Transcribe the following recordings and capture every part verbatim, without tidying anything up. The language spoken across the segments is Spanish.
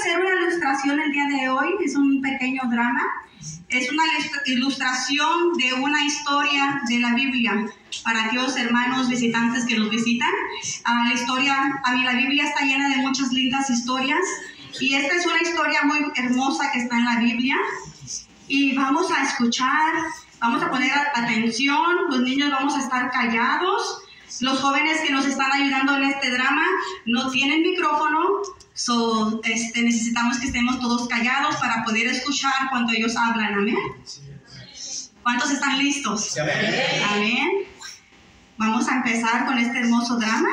hacer una ilustración el día de hoy, es un pequeño drama. Es una ilustración de una historia de la Biblia para aquellos hermanos visitantes que nos visitan. Uh, la historia, a mí la Biblia está llena de muchas lindas historias y esta es una historia muy hermosa que está en la Biblia y vamos a escuchar, vamos a poner atención, los niños vamos a estar callados, los jóvenes que nos están ayudando en este drama no tienen micrófono. So, este, necesitamos que estemos todos callados para poder escuchar cuando ellos hablan. Amén. ¿Cuántos están listos? Amén. Amén. Vamos a empezar con este hermoso drama.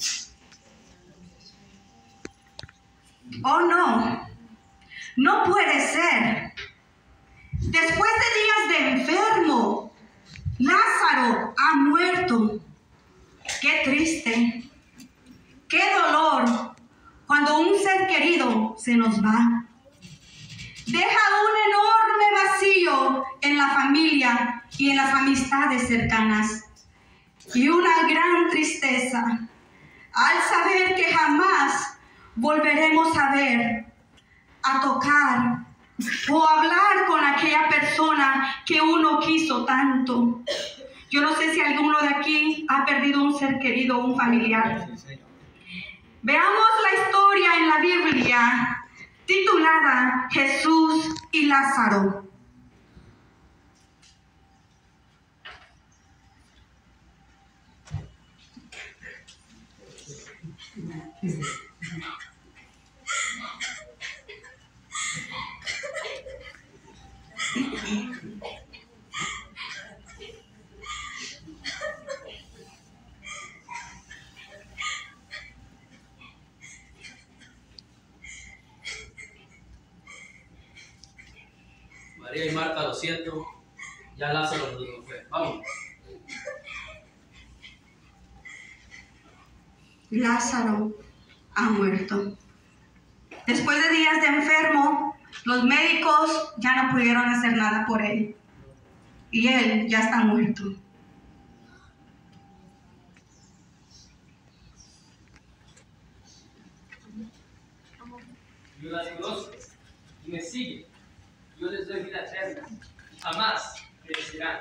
Oh no, no puede ser. Después de días de enfermo, Lázaro ha muerto. Qué triste, qué dolor. Cuando un ser querido se nos va, deja un enorme vacío en la familia y en las amistades cercanas y una gran tristeza al saber que jamás volveremos a ver, a tocar o hablar con aquella persona que uno quiso tanto. Yo no sé si alguno de aquí ha perdido un ser querido o un familiar. Veamos la historia en la Biblia titulada Jesús y Lázaro. María y Marta, lo siento, ya Lázaro nos fue. Vamos. Lázaro ha muerto. Después de días de enfermo, los médicos ya no pudieron hacer nada por él. Y él ya está muerto. Yo las conozco y me siguen. Yo les doy vida eterna y jamás perecerán.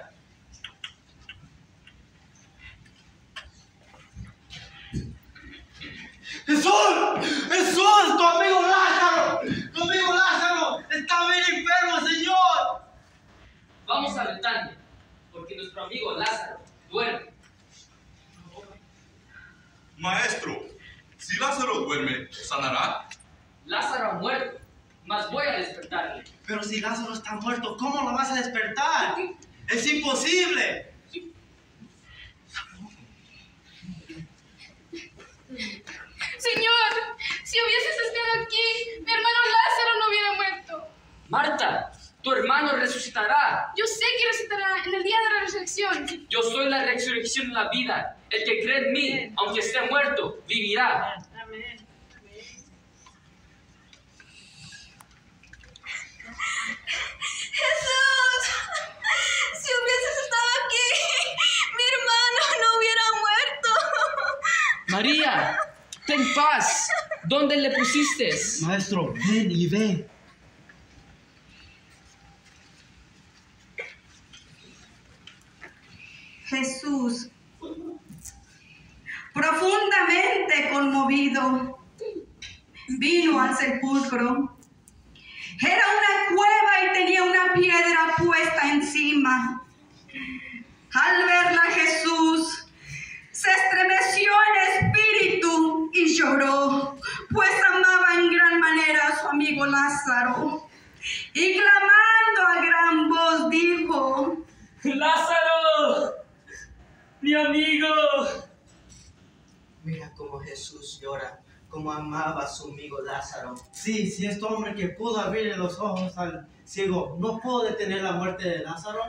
¡Jesús! ¡Jesús! ¡Tu amigo Lázaro! ¡Tu amigo Lázaro! ¡Está bien enfermo, Señor! Vamos a Betania, porque nuestro amigo Lázaro duerme. Maestro, si Lázaro duerme, ¿sanará? Lázaro ha muerto, mas voy a despertarle. Pero si Lázaro está muerto, ¿cómo lo vas a despertar? ¡Es imposible! Señor, si hubieses estado aquí, mi hermano Lázaro no hubiera muerto. Marta, tu hermano resucitará. Yo sé que resucitará en el día de la resurrección. Yo soy la resurrección y la vida. El que cree en mí, Amén. Aunque esté muerto, vivirá. Amén. Jesús, si hubieses estado aquí, mi hermano no hubiera muerto. María, ten paz. ¿Dónde le pusiste? Maestro, ven y ve. Jesús, profundamente conmovido, vino al sepulcro. Era una cueva y tenía una piedra puesta encima. Al verla, Jesús se estremeció en espíritu y lloró, pues amaba en gran manera a su amigo Lázaro. Y clamando a gran voz dijo: ¡Lázaro! ¡Mi amigo! Mira cómo Jesús llora, cómo amaba a su amigo Lázaro. Sí, si este hombre que pudo abrirle los ojos al ciego no pudo detener la muerte de Lázaro.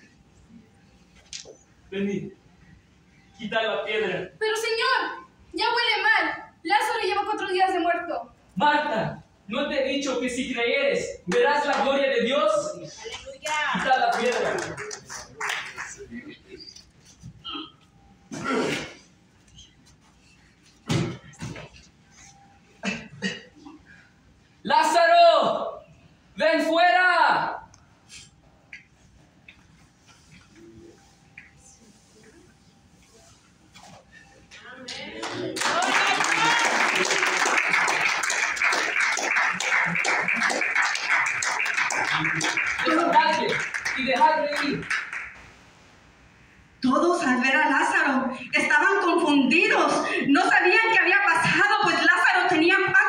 Venid, quita la piedra. Pero señor, ya huele mal. Lázaro lleva cuatro días de muerto. Marta, ¿no te he dicho que si creyeres verás la gloria de Dios? ¡Aleluya! Quita la piedra. Lázaro.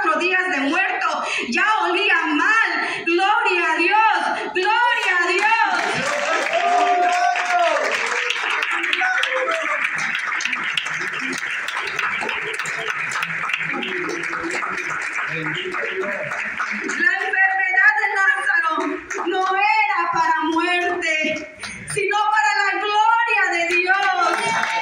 cuatro días de muerto. Ya olía mal. Gloria a Dios. Gloria a Dios. La enfermedad de Lázaro no era para muerte, sino para la gloria de Dios.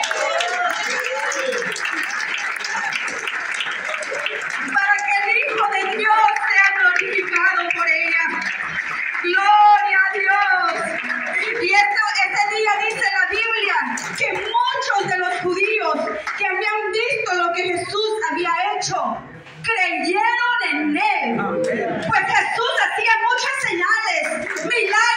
Para que el Hijo de Dios sea glorificado por ella. Gloria a Dios. Y eso, ese día dice la Biblia que muchos de los judíos que habían visto lo que Jesús había hecho, creyeron en él. Pues Jesús hacía muchas señales, milagros